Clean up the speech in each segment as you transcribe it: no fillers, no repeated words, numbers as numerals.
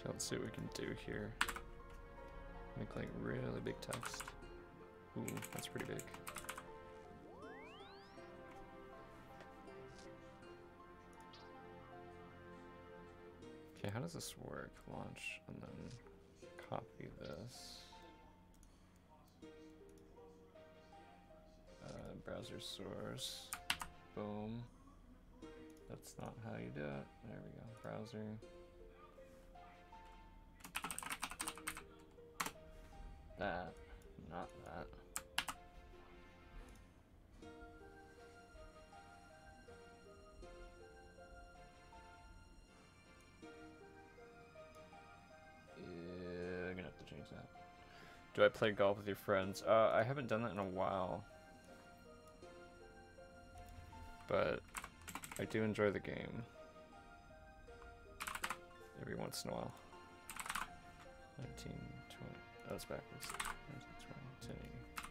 Okay, let's see what we can do here. Make like really big text. Ooh, that's pretty big. Okay, how does this work? Launch and then copy this. Browser source. Boom. That's not how you do it. There we go. Browser. That. Not that. Yeah, I'm gonna have to change that. Do I play golf with your friends? I haven't done that in a while. But I do enjoy the game. Every once in a while. 19, 20. Oh, it's backwards. 19, 20,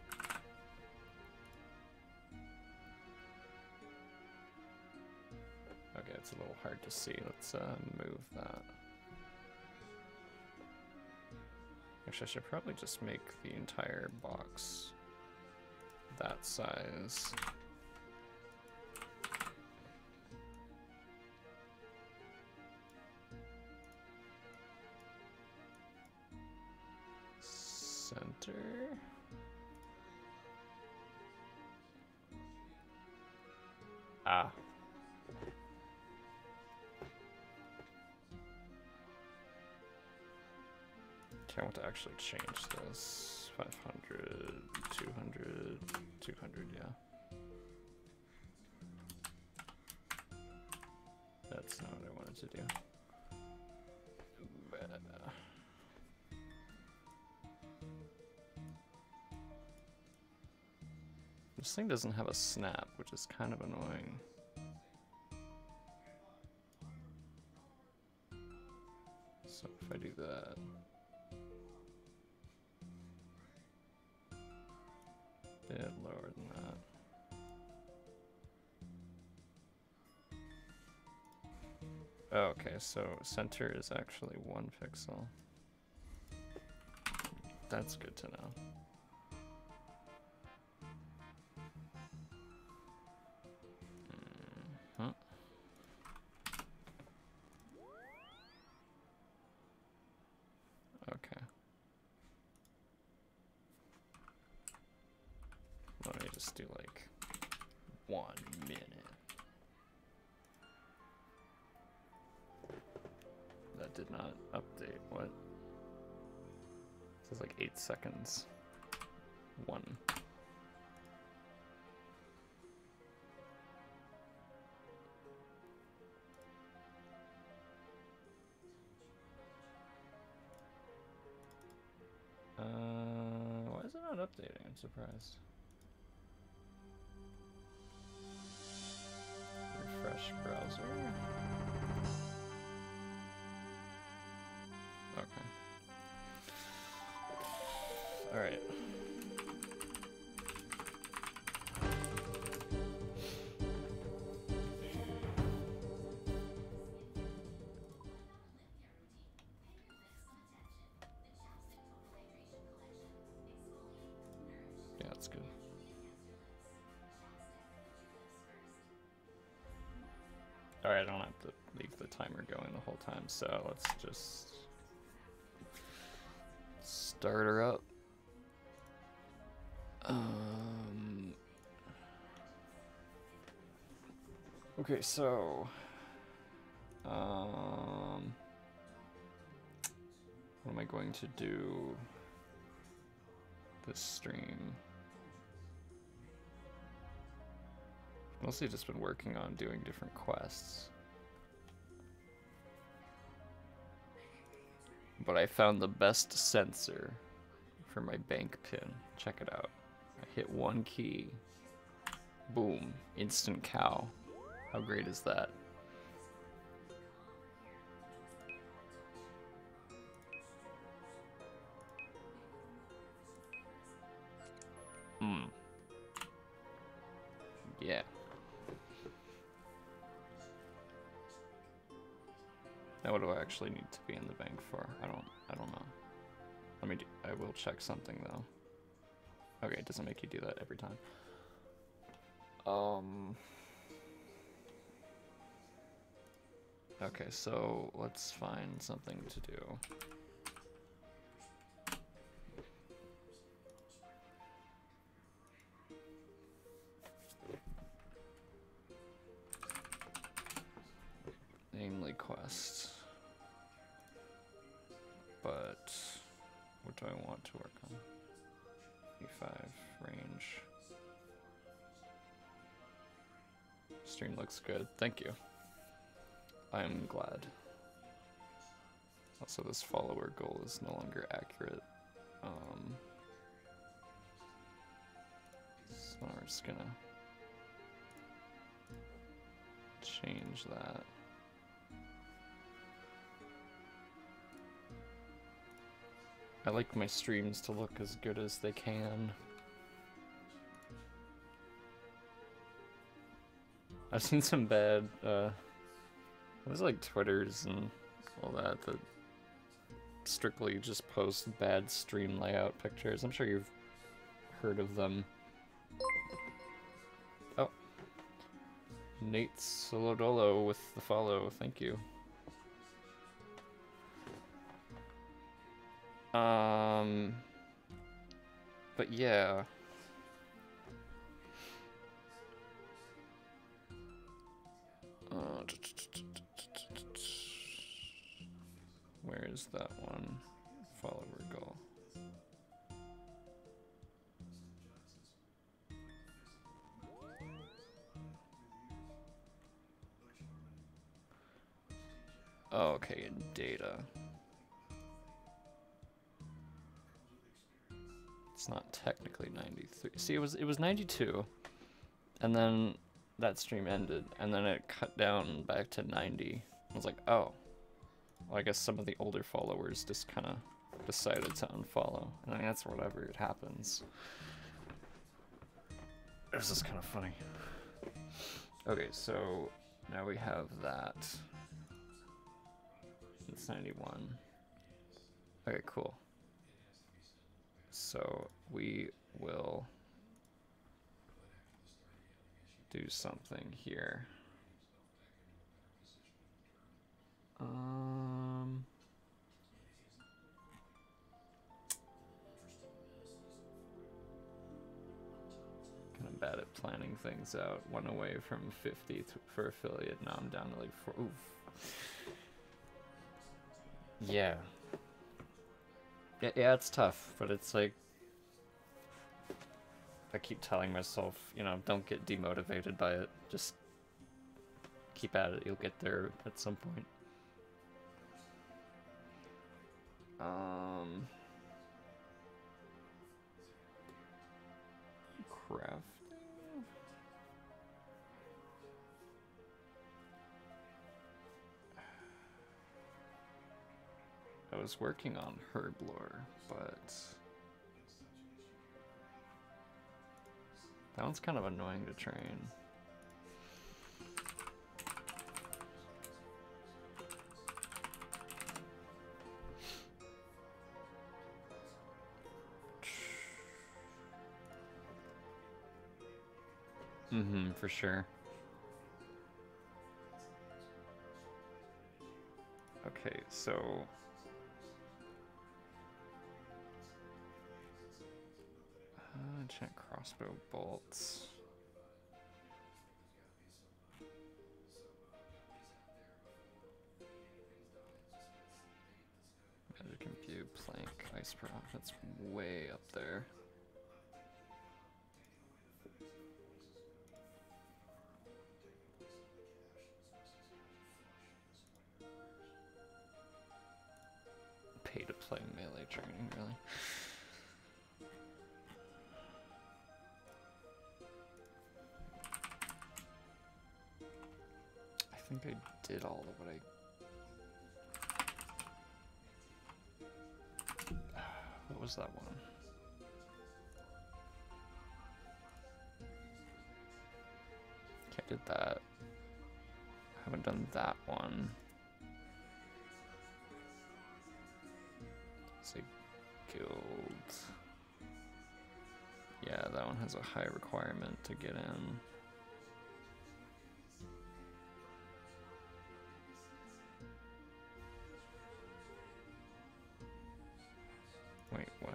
10. Okay, it's a little hard to see. Let's move that. Actually, I should probably just make the entire box that size. Center. Ah. Okay, I want to actually change this. 500, 200, 200, yeah. That's not what I wanted to do. This thing doesn't have a snap, which is kind of annoying. So if I do that... bit lower than that. Okay, so center is actually 1 pixel. That's good to know. Okay. Let me just do like 1 minute. That did not update. What? It says like 8 seconds. 1. Why is it not updating? I'm surprised. Refresh browser. Okay. All right. Yeah, that's good. All right, I don't have to leave the timer going the whole time, so let's just start her up. Okay, so what am I going to do this stream? Mostly just been working on doing different quests. But I found the best sensor for my bank pin. Check it out. I hit 1 key. Boom. Instant cow. How great is that? Yeah. Now what do I actually need to be in the bank for? I don't know. I will check something though. Okay, it doesn't make you do that every time. Okay, so let's find something to do. Namely quest. But what do I want to work on? E5 range. Stream looks good. Thank you. I'm glad. Also, this follower goal is no longer accurate. So we're just gonna change that. I like my streams to look as good as they can. I've seen some bad, it was like Twitters and all that strictly just post bad stream layout pictures. I'm sure you've heard of them. Oh. Nate Solodolo with the follow, thank you. But yeah. Where is that one? Follower goal. Oh, okay, in data. It's not technically 93. See, it was 92, and then that stream ended, and then it cut down back to 90. I was like, oh. Well, I guess some of the older followers just kind of decided to unfollow. And I mean, that's whatever, it happens. It was just kind of funny. Okay, so now we have that. It's 91. Okay, cool. So we will do something here. Kind of bad at planning things out. 1 away from 50 for affiliate. Now I'm down to like 4. Oof. Yeah. Yeah, it's tough, but it's like I keep telling myself, you know, don't get demotivated by it. Just keep at it. You'll get there at some point. Crafting. I was working on Herblore, but that one's kind of annoying to train. For sure. Okay, so check crossbow bolts. Magic Imbue, plank, ice proc, that's way up there. Pay to play melee training, really. I think I did all of what what was that one? Okay, I did that. I haven't done that one. Say guild. Yeah, that one has a high requirement to get in. Wait, what?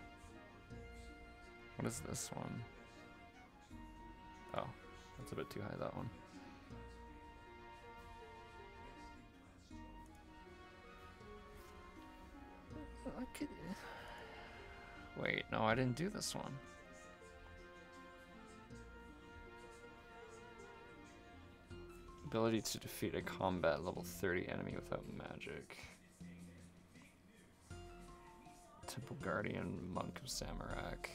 What is this one? Oh, that's a bit too high, that one. I could... Wait, no, I didn't do this one. Ability to defeat a combat level 30 enemy without magic. Temple Guardian, Monk of Samarak.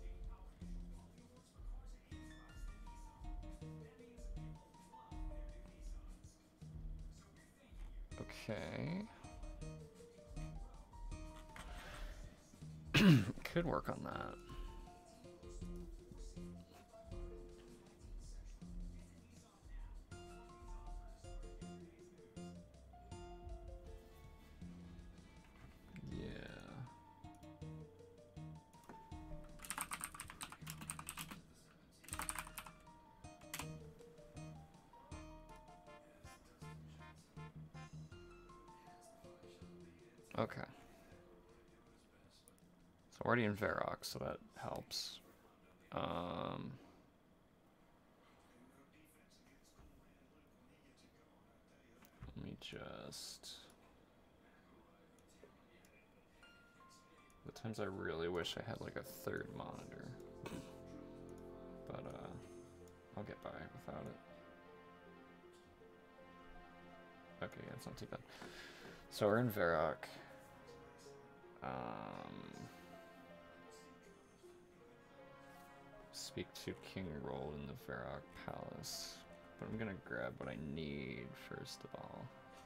Okay. Could work on that. Okay. So already in Varrock, so that helps. Let me just... The times I really wish I had like a third monitor. But I'll get by without it. Okay, yeah, it's not too bad. So we're in Varrock. Speak to King Roll in the Varrock Palace. But I'm gonna grab what I need first of all.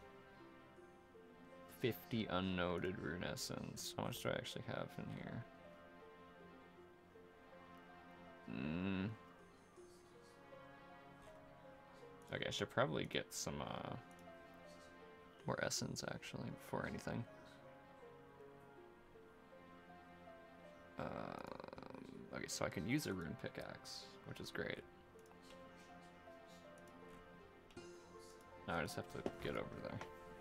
50 unnoted rune essence. How much do I actually have in here? Okay, I should probably get some more essence actually before anything. Okay, so I can use a rune pickaxe, which is great. Now I just have to get over there.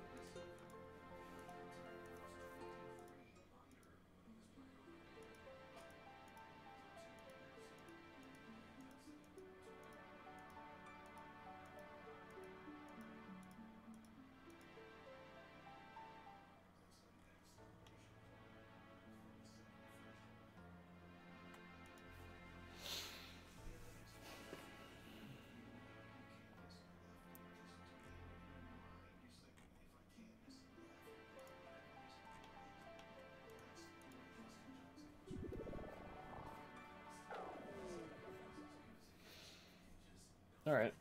All right.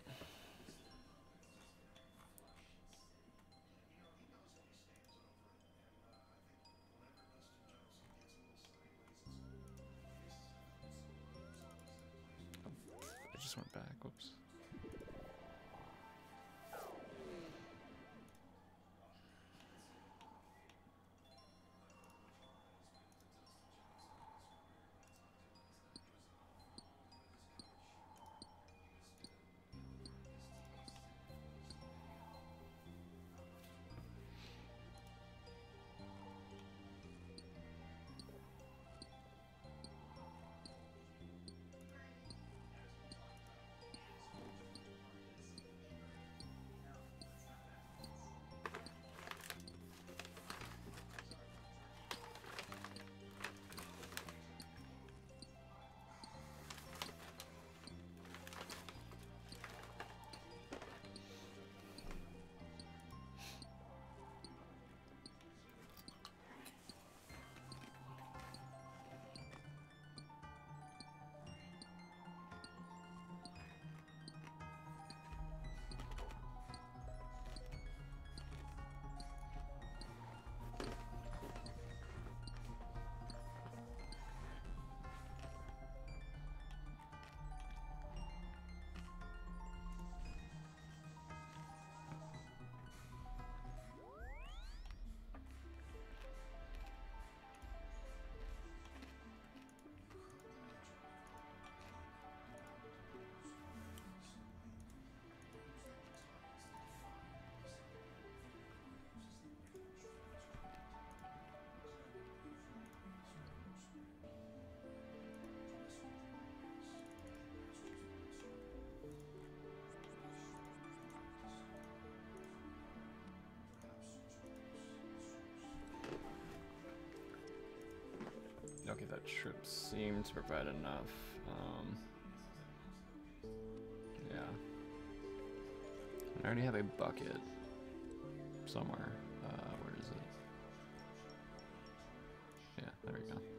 I just went back. Whoops. that should seem to provide enough. Yeah. I already have a bucket somewhere. Where is it? Yeah, there we go.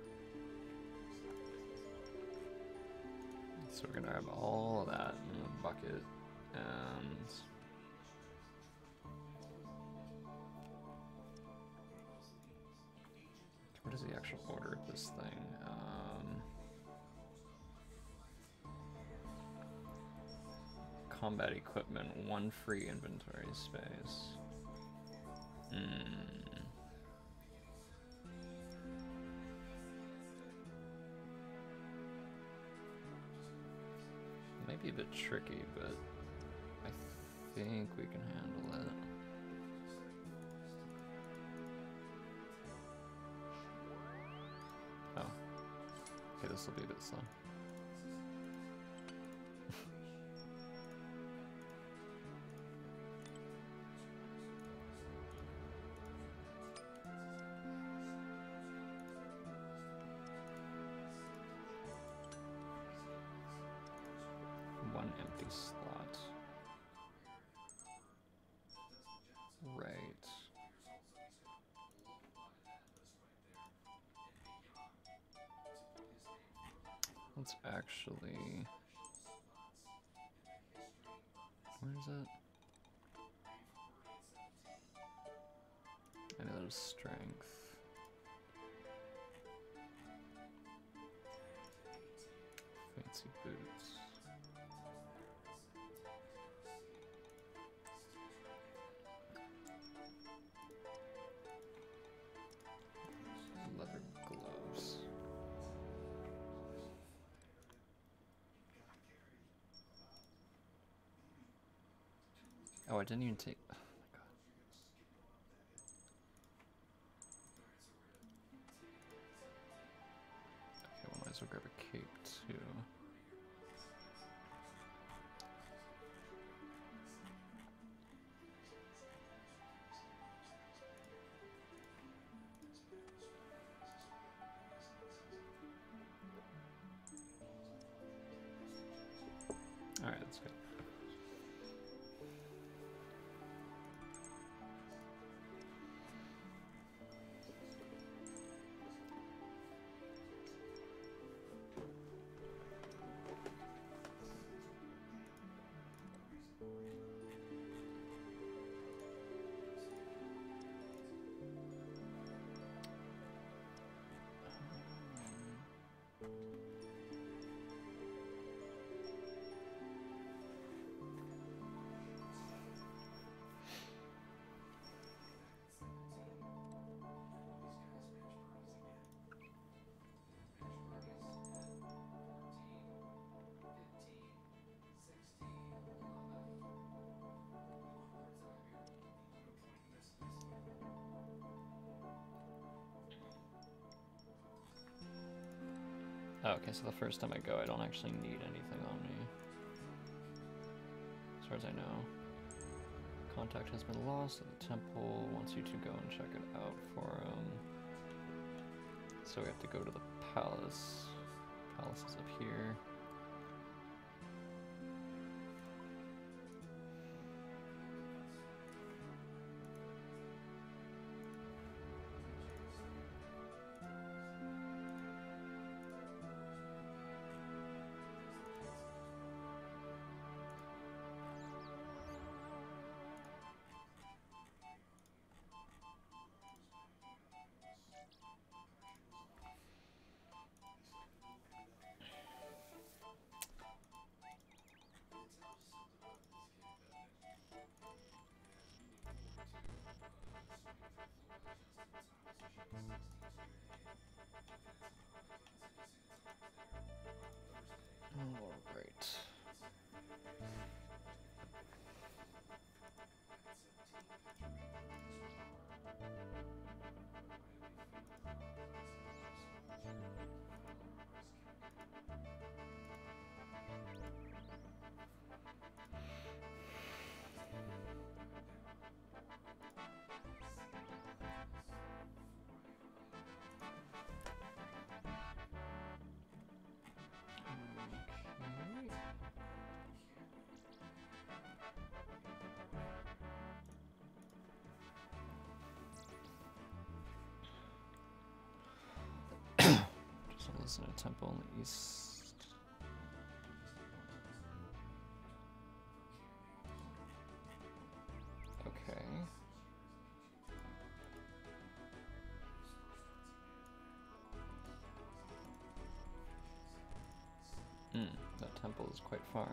So we're gonna have all of that in a bucket, and what is the actual order of this thing? Combat equipment, 1 free inventory space. Might be a bit tricky, but I think we can handle it. Oh. Okay, this will be a bit slow. One empty slot. Right. Let's actually... Where is it? I know there's strength. Fancy boots. Leather gloves. Oh, I didn't even take... Oh my god. Okay, well, might as well grab a cape too. Alright, that's good. Oh, okay, so the first time I go, I don't actually need anything on me. As far as I know. Contact has been lost at the temple. Wants you to go and check it out for him. So we have to go to the palace. Palace is up here. Alright. Isn't a temple in the east? Okay. That temple is quite far.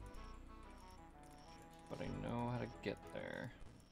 But I know how to get there.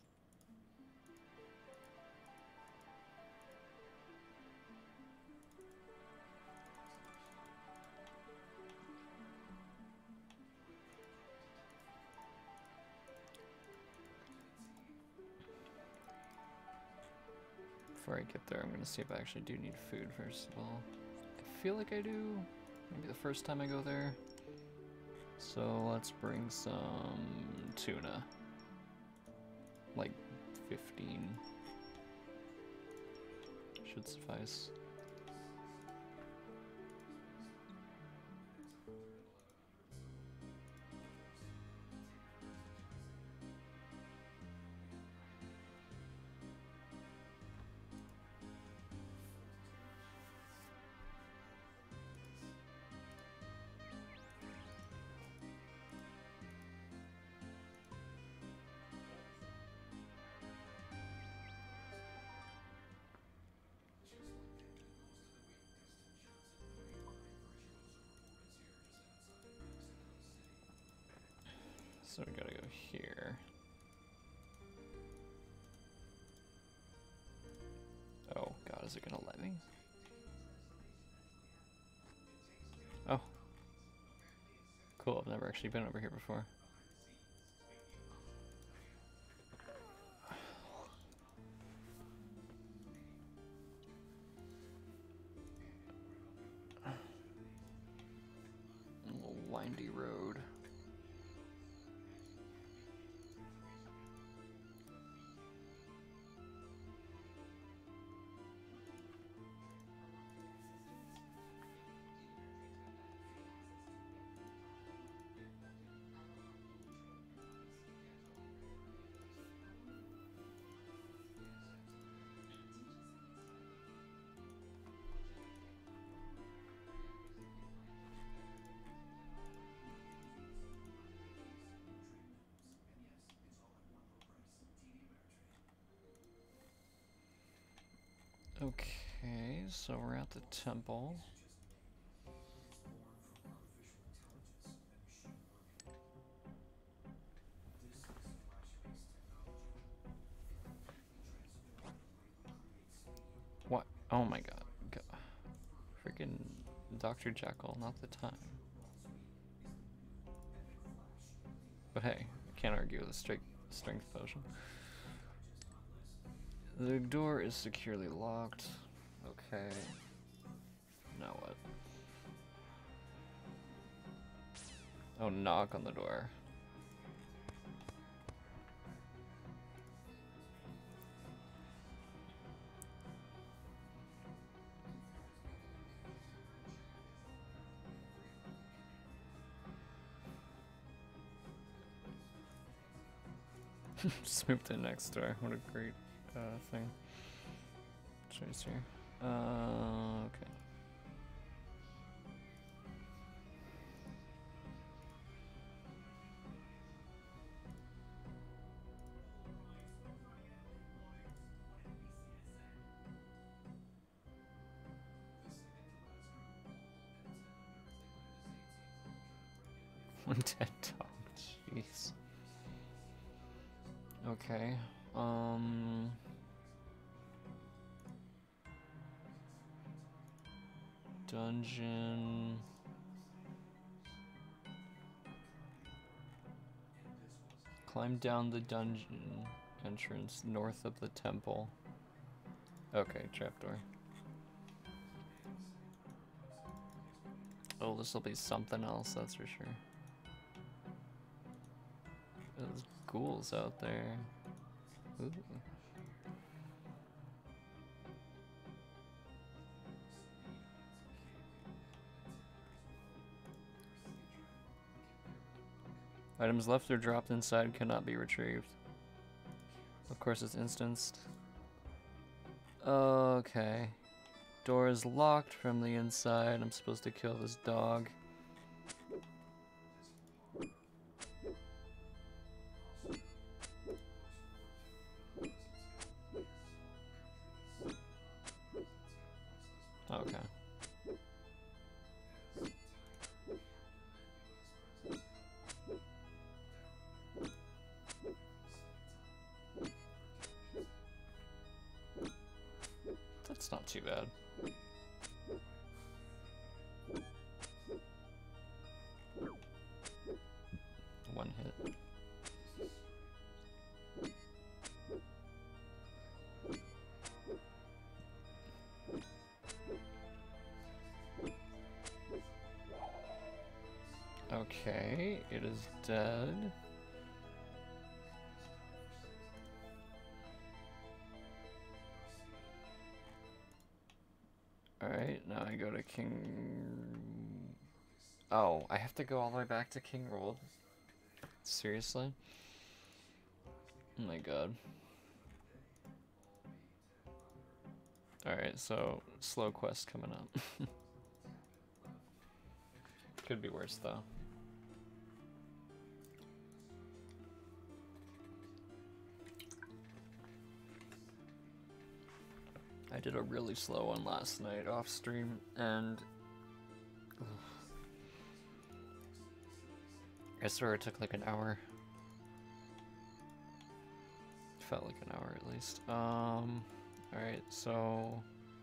Before I get there, I'm gonna see if I actually do need food first of all. I feel like I do. Maybe the first time I go there. So let's bring some tuna. Like 15. Should suffice. So we gotta go here. Oh god, is it gonna let me? Oh. Cool, I've never actually been over here before. A little windy road. Okay, so we're at the temple. What? Oh my god. Freaking Dr. Jekyll, not the time. But hey, I can't argue with a strength potion. The door is securely locked. Okay. Now what? Oh, knock on the door. Just moved in next door. What a great thing. Choice here. Okay. One dead dog. Jeez. Okay. Dungeon. Climb down the dungeon entrance north of the temple. Okay, trapdoor. Oh, this will be something else, that's for sure. There's ghouls out there. Ooh. Items left or dropped inside cannot be retrieved. Of course, it's instanced. Okay. Door is locked from the inside. I'm supposed to kill this dog. Okay. That's not too bad. One hit. Okay, it is dead. Alright, now I go to King... Oh, I have to go all the way back to King Roll? Seriously? Oh my god. Alright, so slow quest coming up. Could be worse though. I did a really slow one last night off stream and I swear it took like an hour. Felt like an hour at least. Alright, so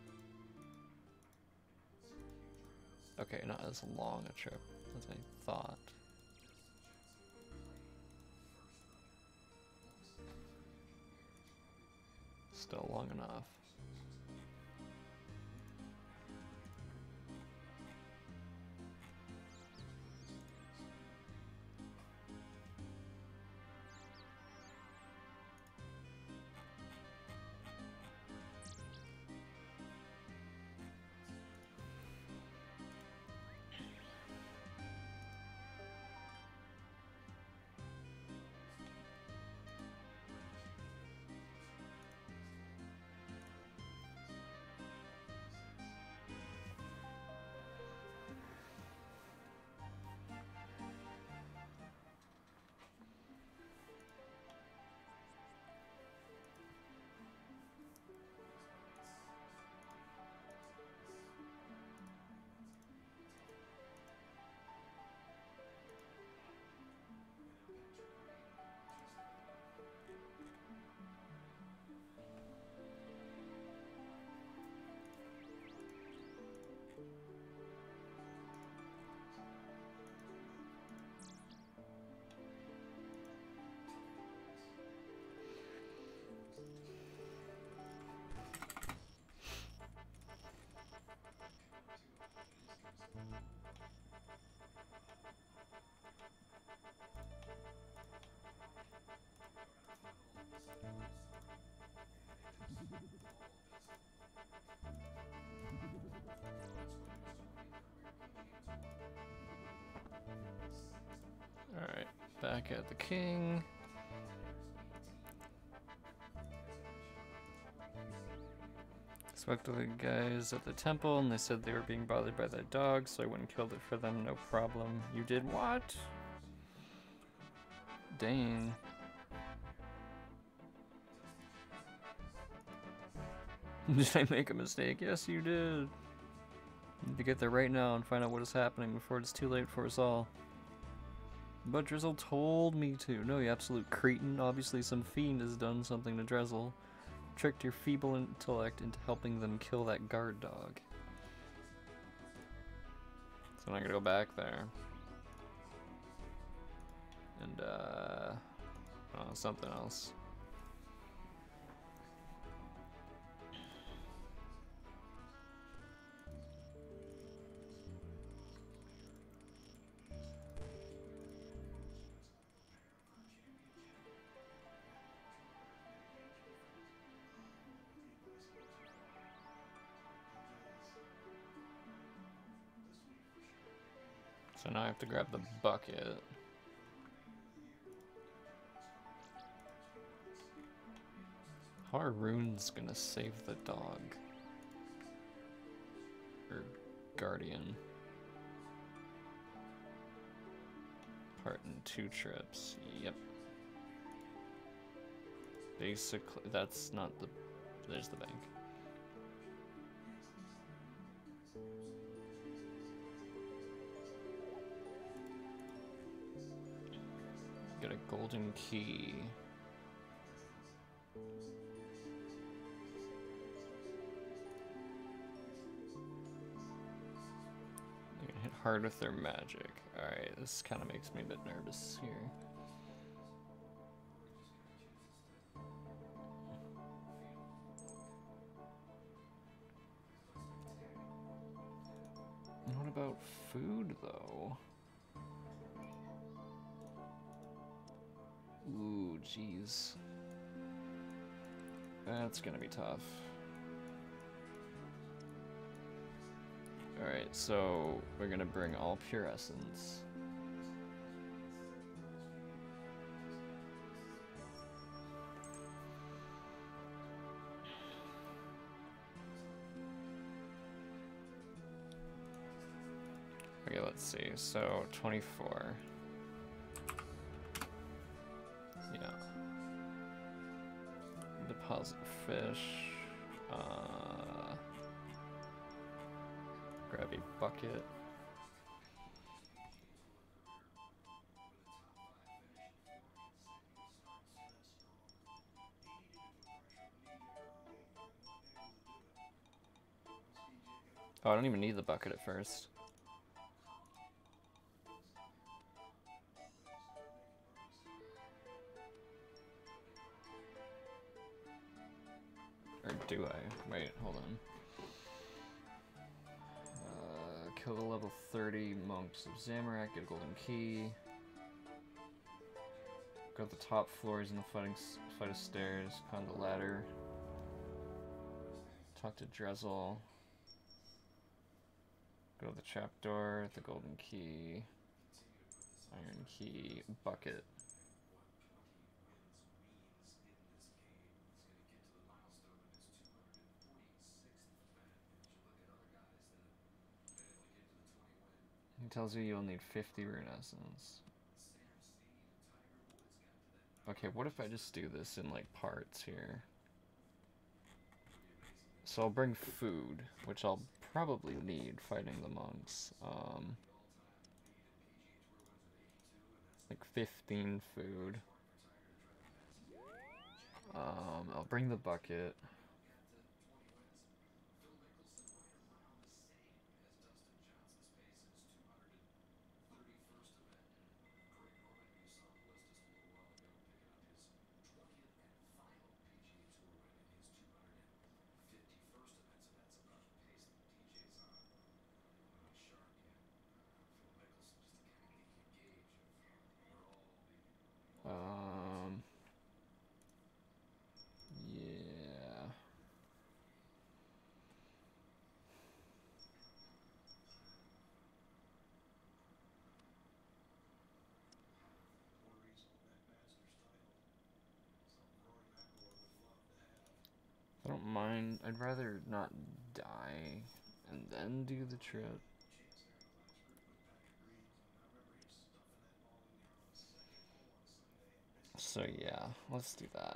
okay, not as long a trip as I thought. Still long enough. Alright, back at the king. Spoke to the guys at the temple and they said they were being bothered by that dog, so I went and killed it for them, no problem. You did what? Dang. Did I make a mistake? Yes, you did. Need to get there right now and find out what is happening before it's too late for us all. But Drizzle told me to. No, you absolute cretin. Obviously some fiend has done something to Drizzle. Tricked your feeble intellect into helping them kill that guard dog. So I'm not gonna go back there. And, oh, something else. So now I have to grab the bucket. How are runes gonna save the dog? or Guardian. Part in 2 trips. Yep. Basically, that's not the... There's the bank. Get a golden key. They can hit hard with their magic. Alright, this kind of makes me a bit nervous here. What about food, though? Ooh, jeez. That's gonna be tough. Alright, so we're gonna bring all pure essence. Okay, let's see. So 24. Yeah. Deposit fish. Grab a bucket. Oh, I don't even need the bucket at first. Or do I? Wait, hold on. Kill the level 30 monks of Zamorak, get a golden key. Go to the top floors in the flight of stairs, climb the ladder. Talk to Drezel. Go to the trapdoor, the golden key. Iron key, bucket. He tells you you'll need 50 rune essence. Okay, what if I just do this in like parts here? So I'll bring food, which I'll probably need fighting the monks. Like 15 food. I'll bring the bucket. Yeah. I don't mind. I'd rather not die and then do the trip. So yeah, let's do that.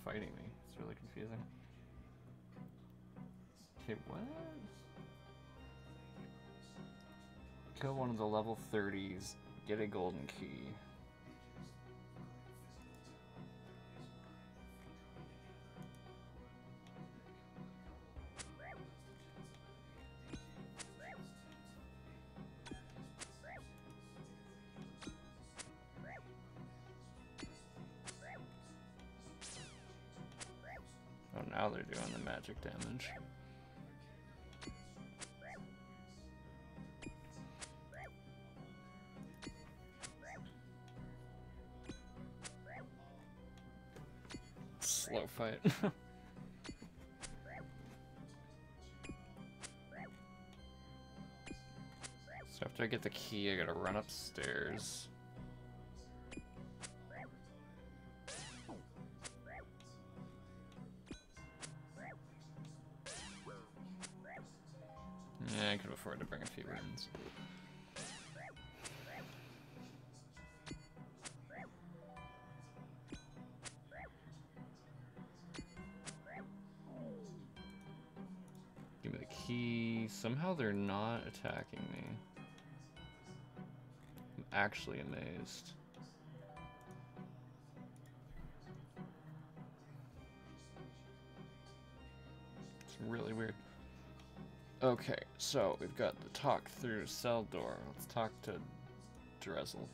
fighting me? It's really confusing. Okay, what? Kill one of the level 30s, get a golden key. Oh, now they're doing the magic damage. Slow fight. So after I get the key, I gotta run upstairs. Yeah, I could afford to bring a few runes. Give me the key. Somehow they're not attacking me. I'm actually amazed. It's really weird. Okay, so we've got the talk through cell door. Let's talk to Drizzle.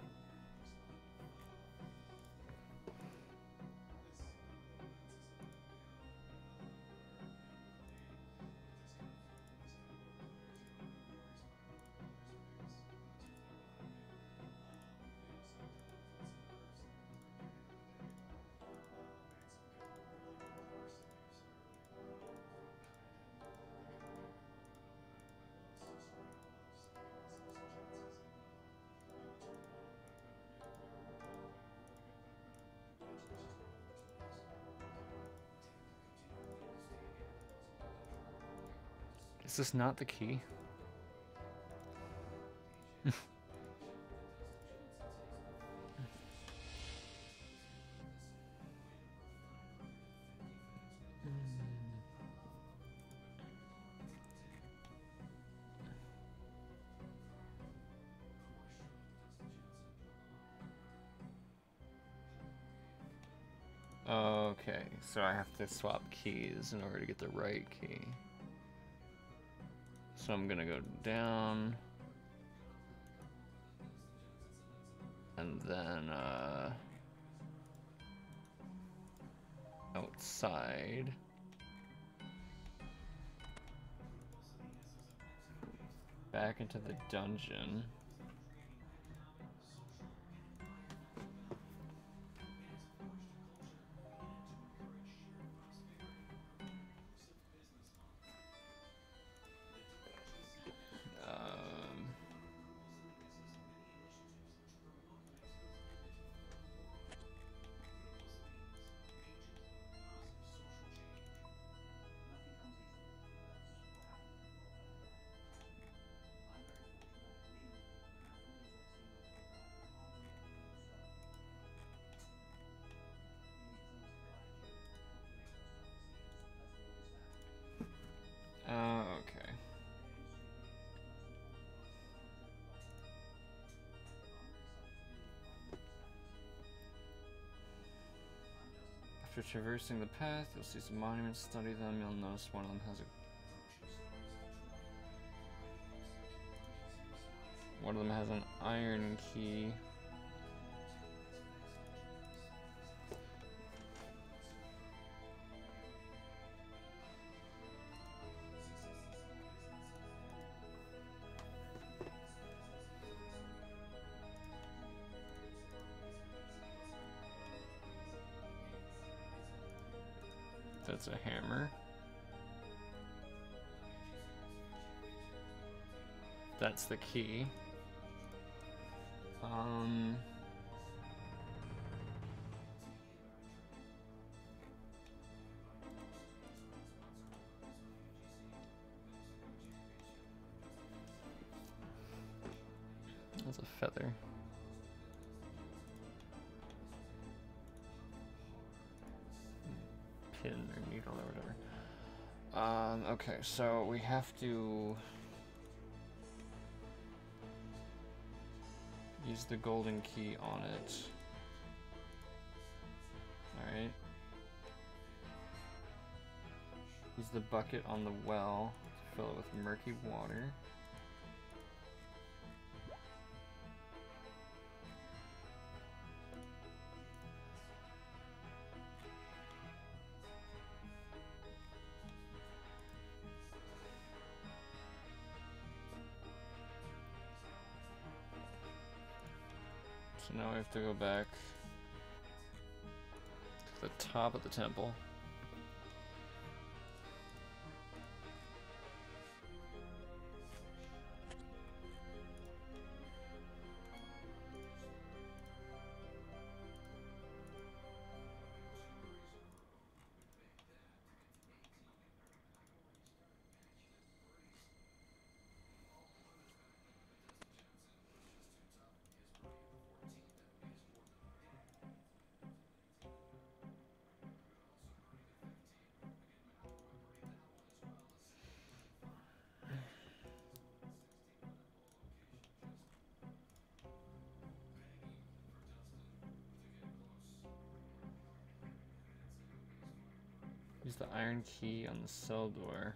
Is this not the key? Okay, so I have to swap keys in order to get the right key. So I'm gonna go down. And then, outside. Back into the dungeon. Okay. After traversing the path, you'll see some monuments. Study them. You'll notice one of them has a... One of them has an iron key. That's a hammer. That's the key. That's a feather. pin or needle or whatever. Okay, so we have to use the golden key on it. Alright. Use the bucket on the well to fill it with murky water. So now we have to go back to the top of the temple. Use the iron key on the cell door.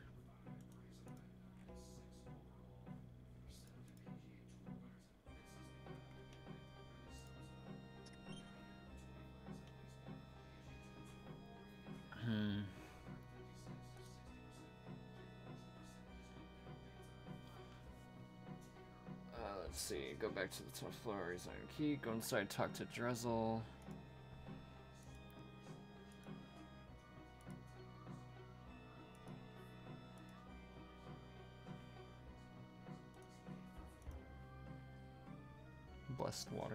Let's see, go back to the top floor, use iron key, go inside, talk to Drizzle. Blessed water.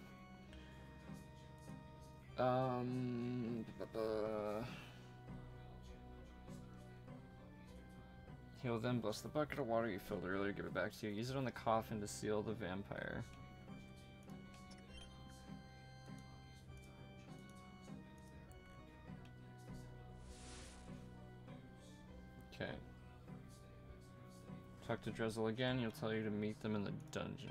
He'll then bless the bucket of water you filled earlier, give it back to you. Use it on the coffin to seal the vampire. Okay. Talk to Drizzle again, he'll tell you to meet them in the dungeon.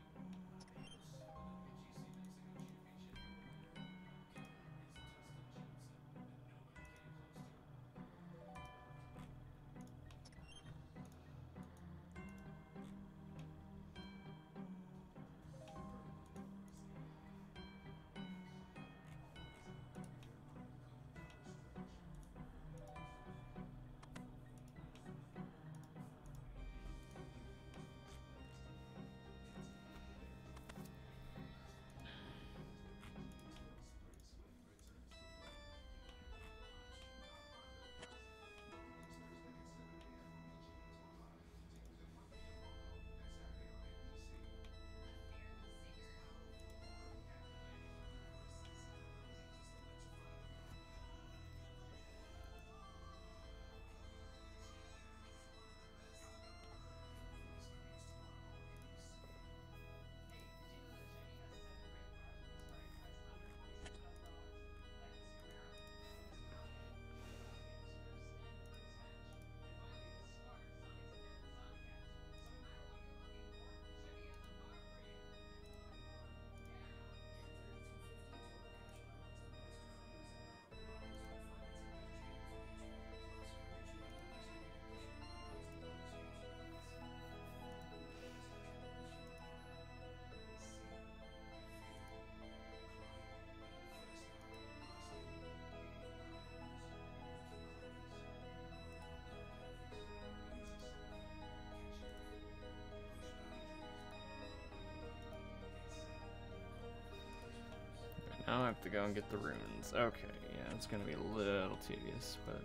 Now I have to go and get the runes. Okay, yeah, it's gonna be a little tedious, but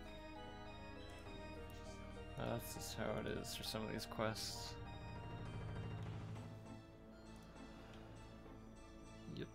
that's just how it is for some of these quests. Yep.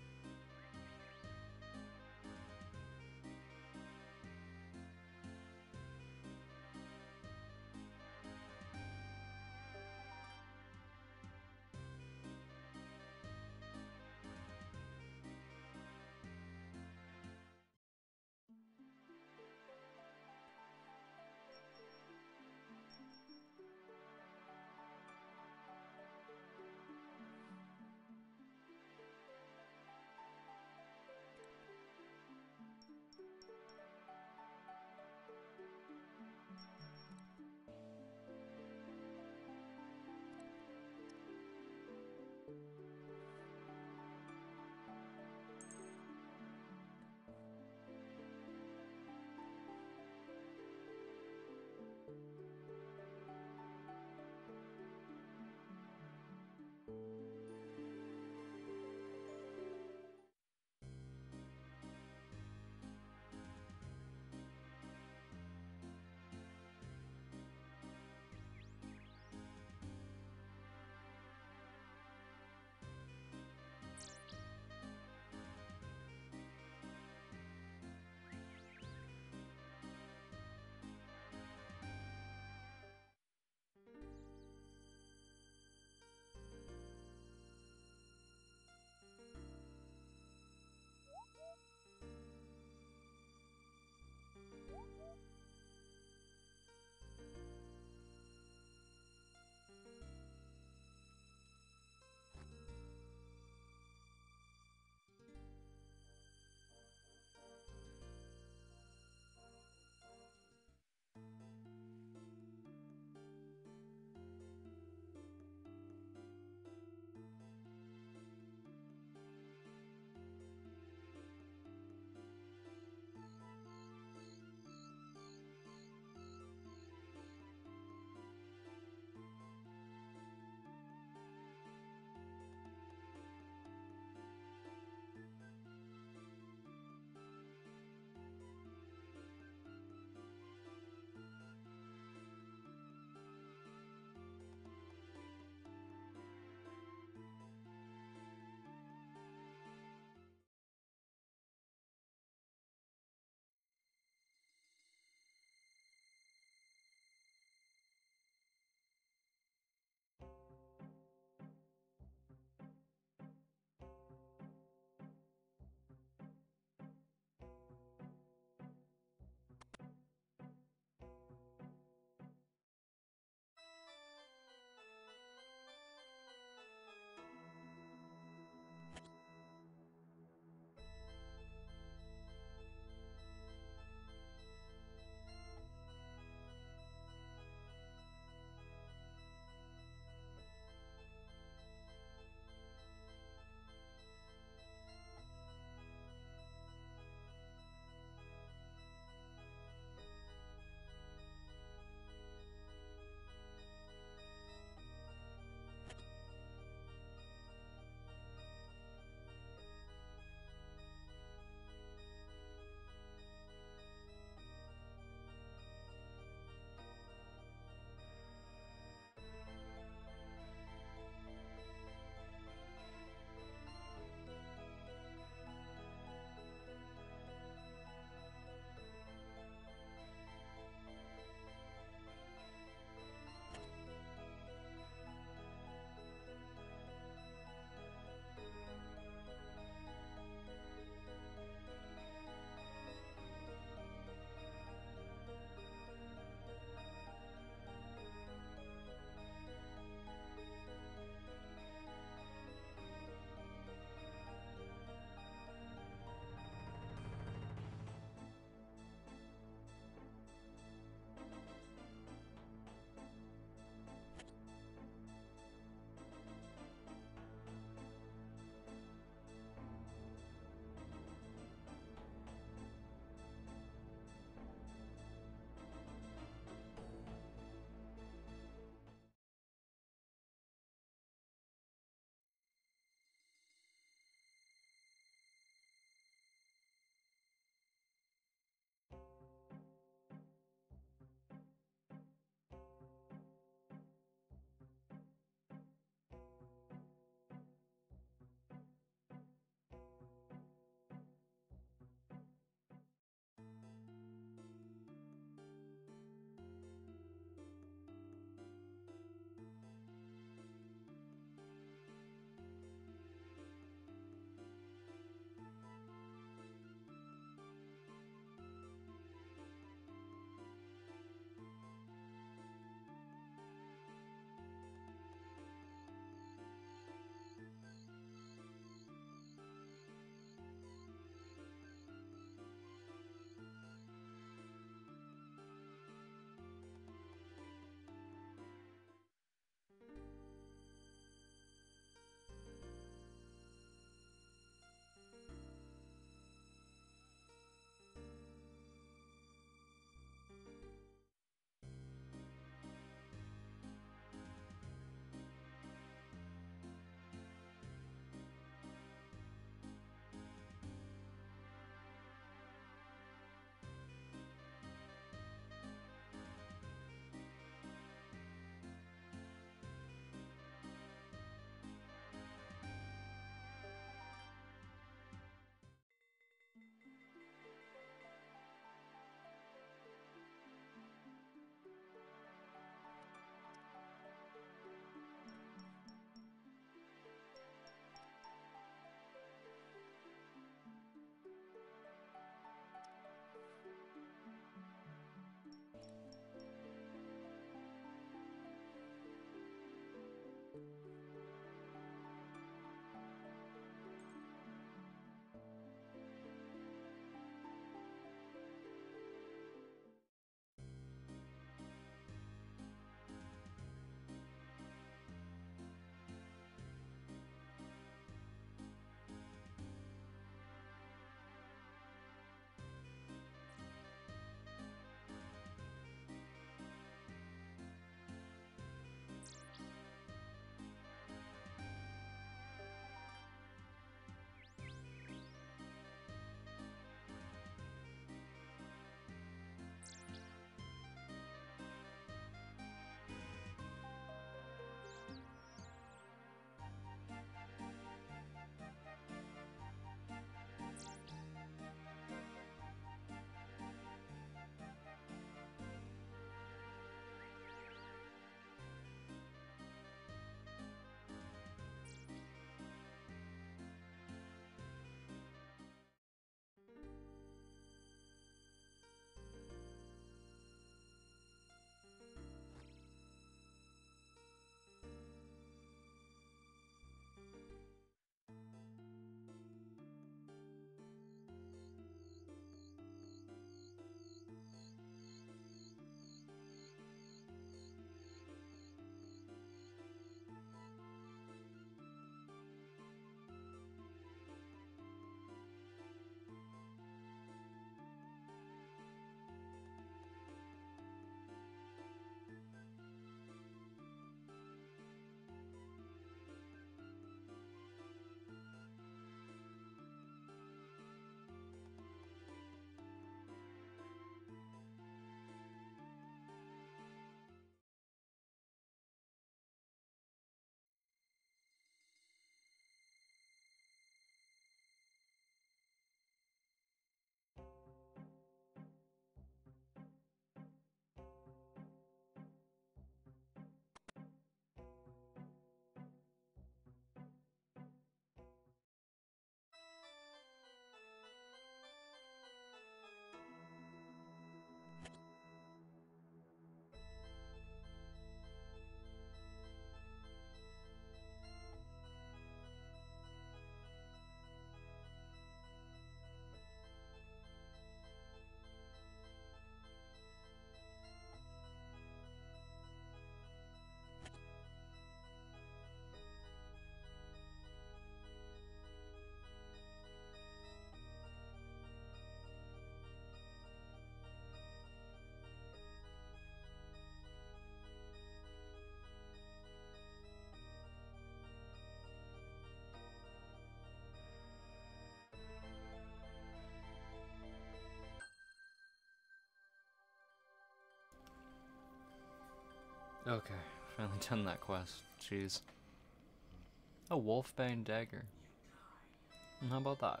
Okay, finally done that quest. Jeez. A wolfbane dagger. How about that?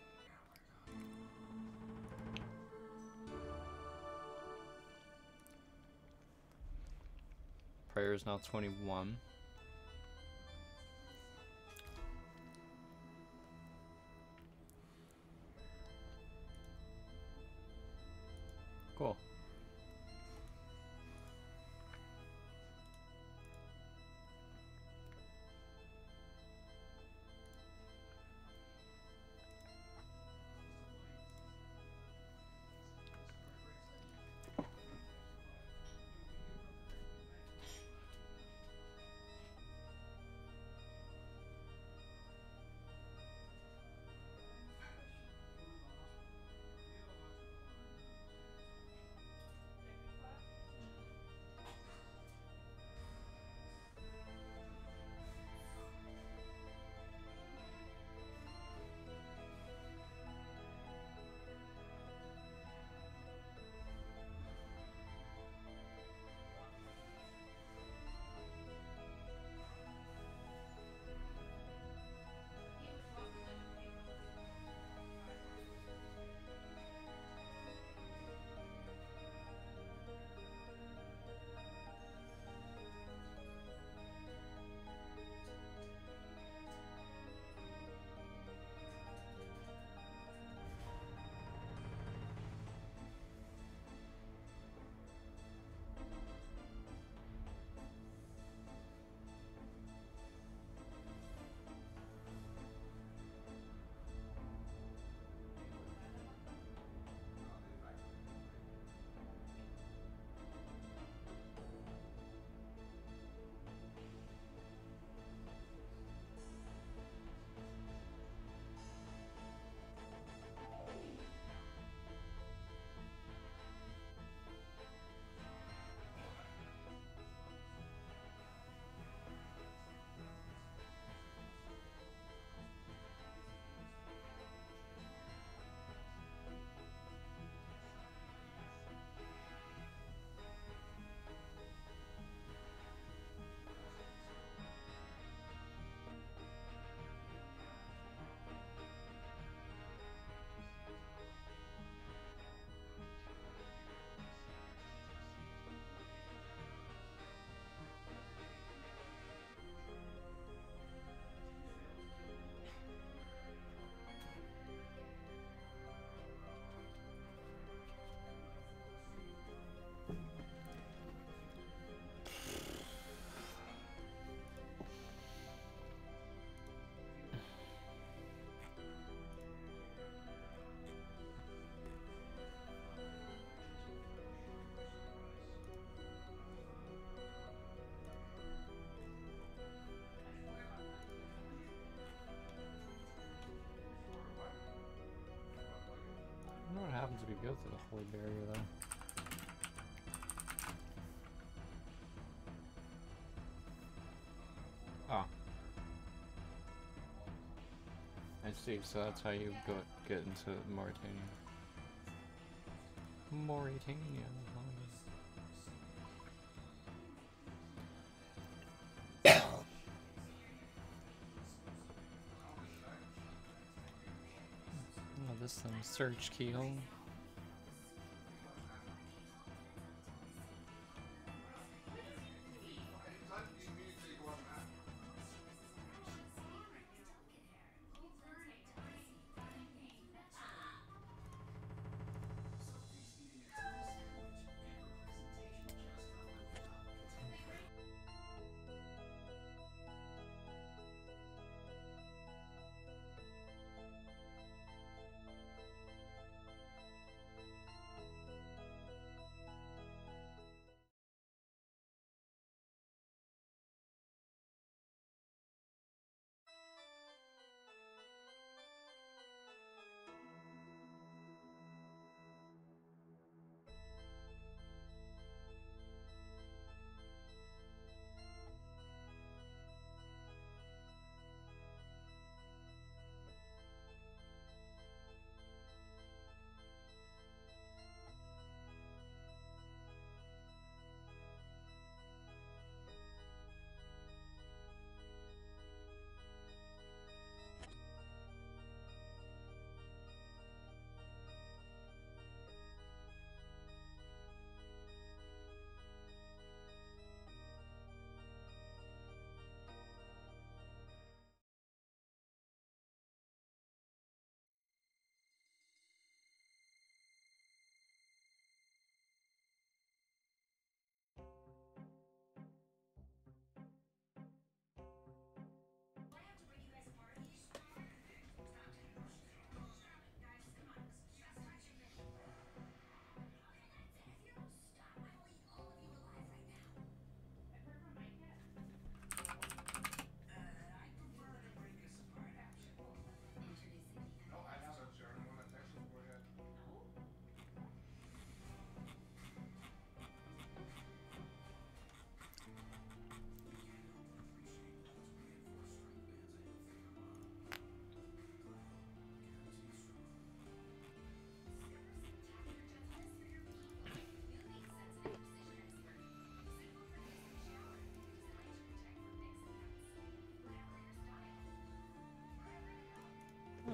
Prayer is now 21. Cool. I wonder what happens if you go through the holy barrier though. Oh. I see, so that's how you get into Mauritania. Mauritania. Oh, this thing, search keyhole.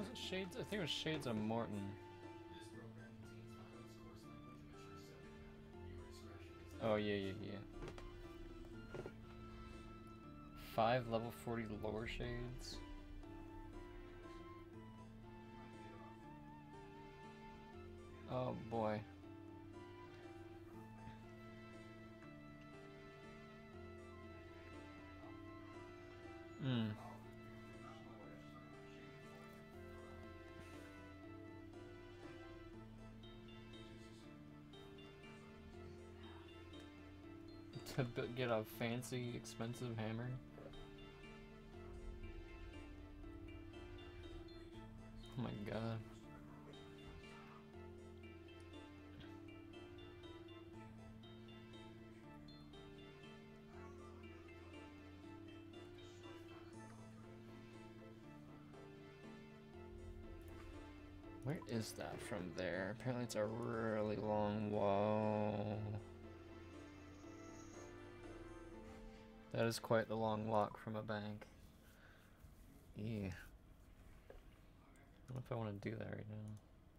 Was it Shades? I think it was Shades of Morton. Oh, yeah. 5 level 40 lower shades. Oh boy. To get a fancy, expensive hammer. Oh my god. Where is that from there? Apparently it's a really long wall. That is quite the long walk from a bank. Yeah. I don't know if I want to do that right now.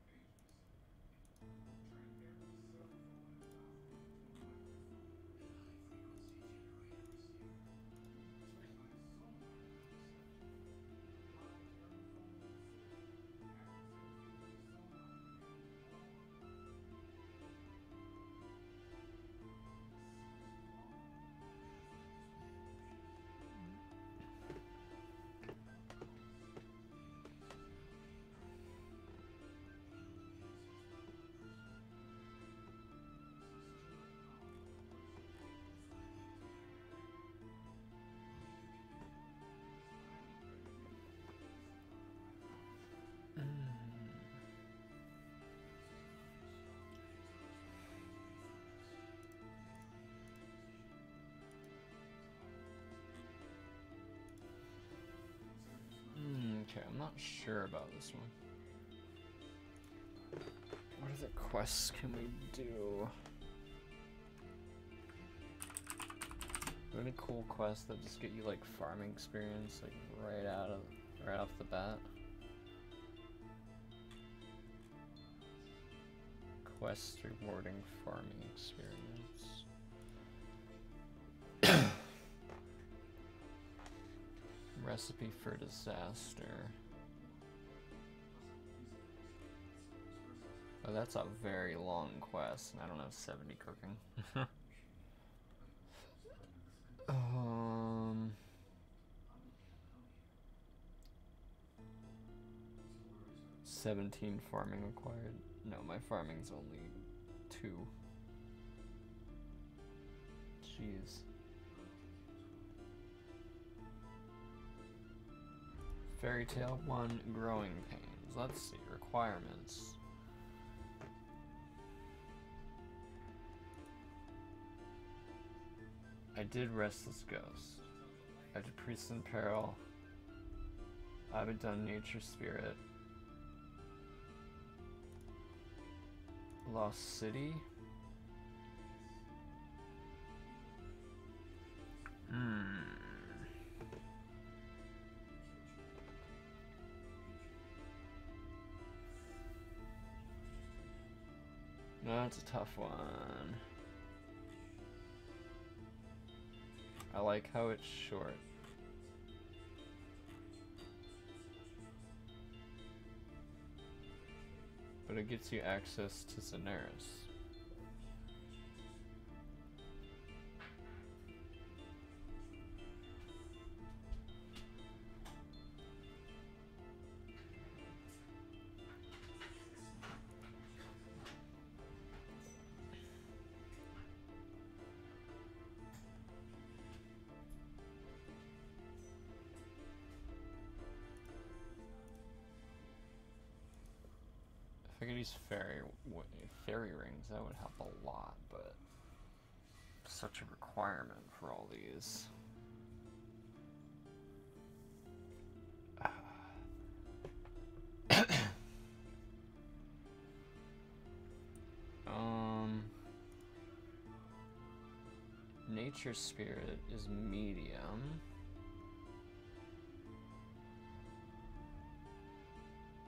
Okay, I'm not sure about this one. What other quests can we do? Any cool quests that just get you like farming experience, like right off the bat? Quest rewarding farming experience. Recipe for disaster. Oh, that's a very long quest, and I don't have 70 cooking. 17 farming required. No, my farming's only 2. Jeez. Fairy Tale 1 growing pains. Let's see, requirements. I did Restless Ghost. I did Priest in Peril. I haven't done Nature Spirit. Lost City. No, that's a tough one. I like how it's short. But it gets you access to Daenerys. If I could use fairy rings, that would help a lot, but such a requirement for all these. Nature Spirit is medium.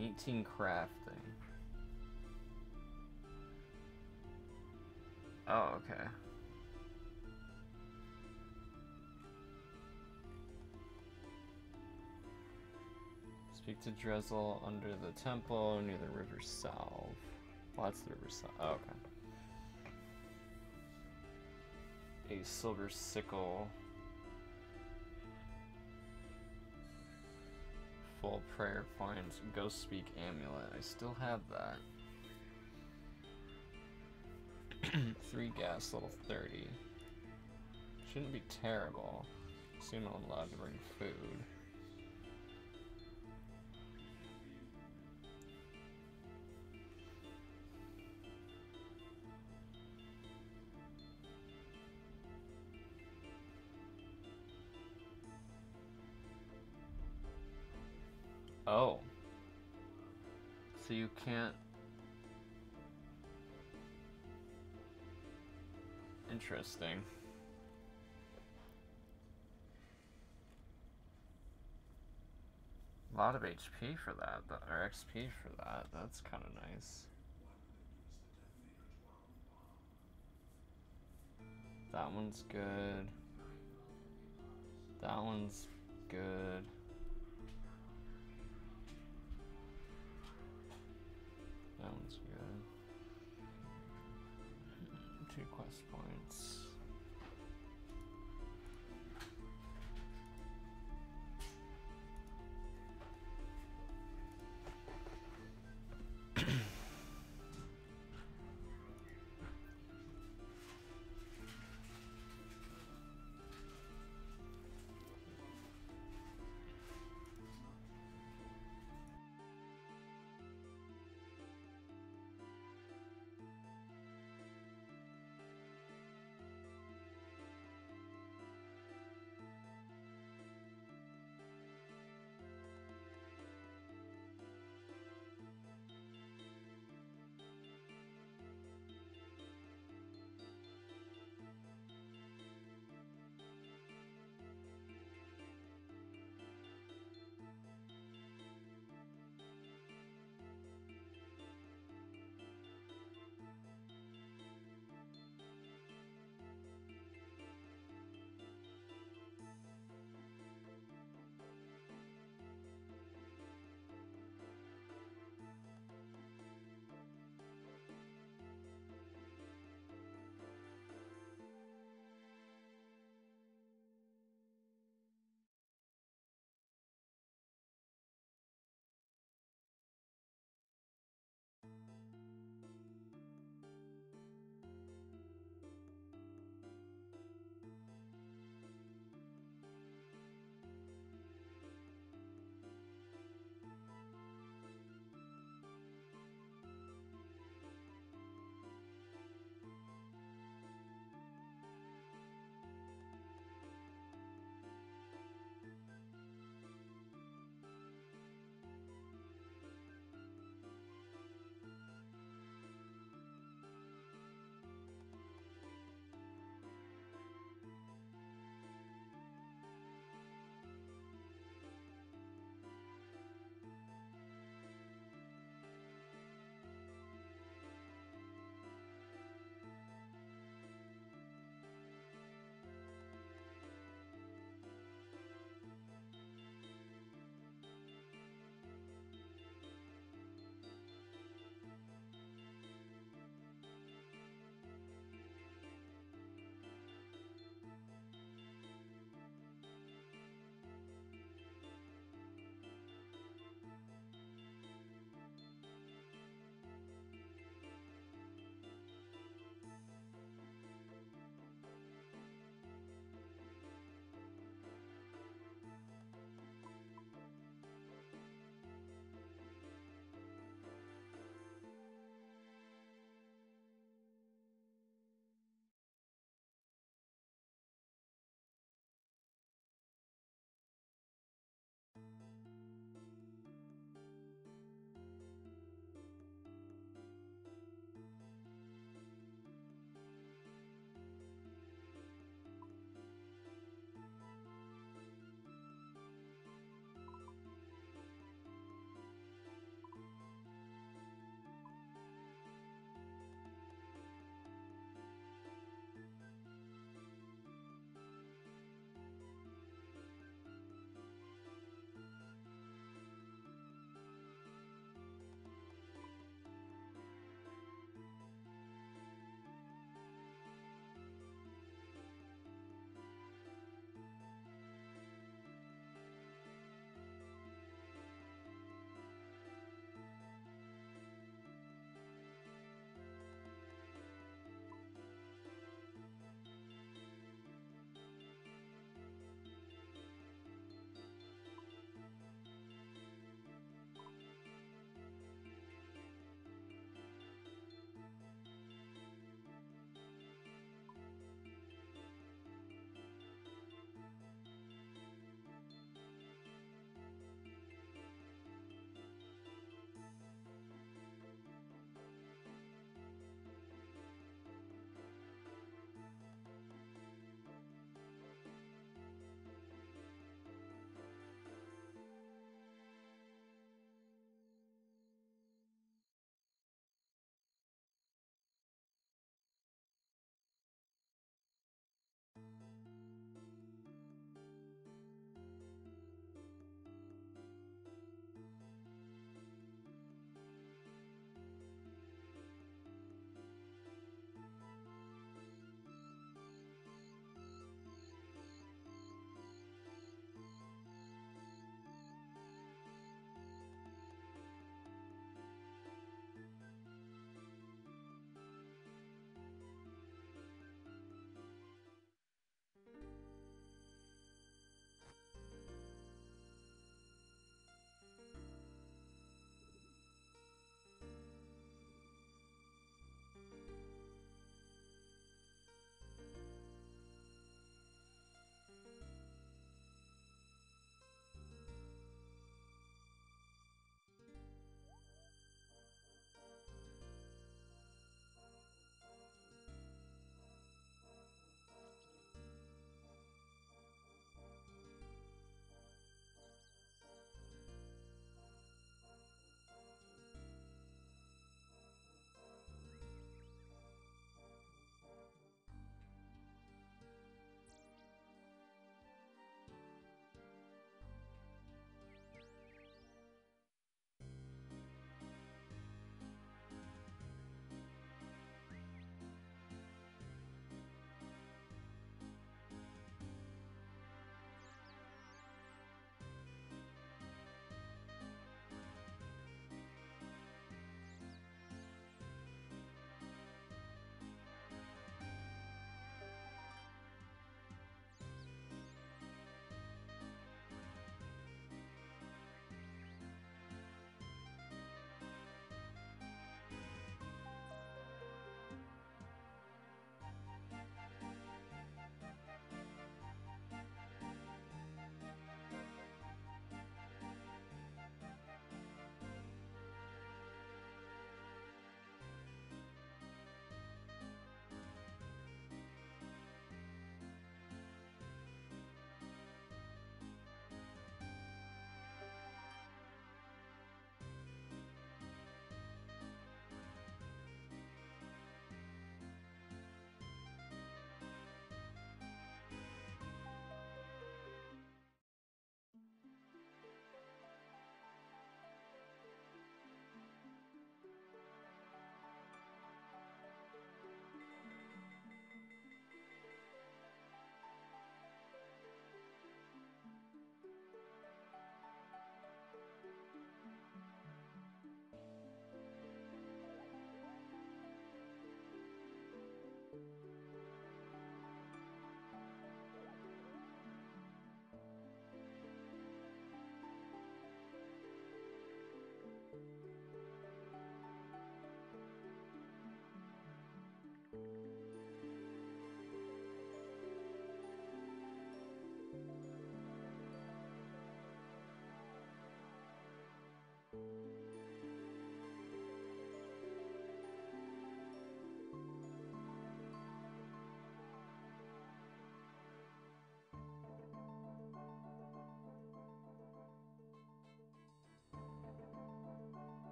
18 crafting. Oh, okay. Speak to Drizzle under the temple near the river Salve. Well, that's the river Salve. Oh, okay. A silver sickle. Full prayer points. Ghost Speak amulet. I still have that. 3 gas, level 30. Shouldn't be terrible. Soon I'm allowed to bring food. Oh. So you can't... Interesting. A lot of HP for that, or XP for that. That's kind of nice. That one's good. That one's good. That one's good. 2 quest points.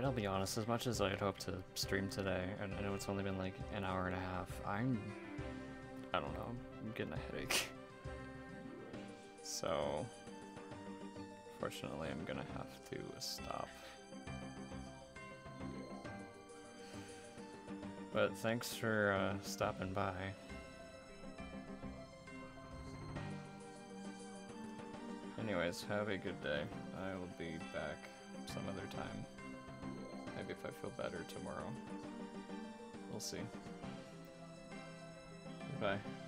I'll be honest, as much as I'd hoped to stream today, and I know it's only been like an hour and a half, I don't know, I'm getting a headache. So, fortunately I'm gonna have to stop. But thanks for stopping by. Anyways, have a good day. I will be back some other time. Maybe if I feel better tomorrow. We'll see. Goodbye.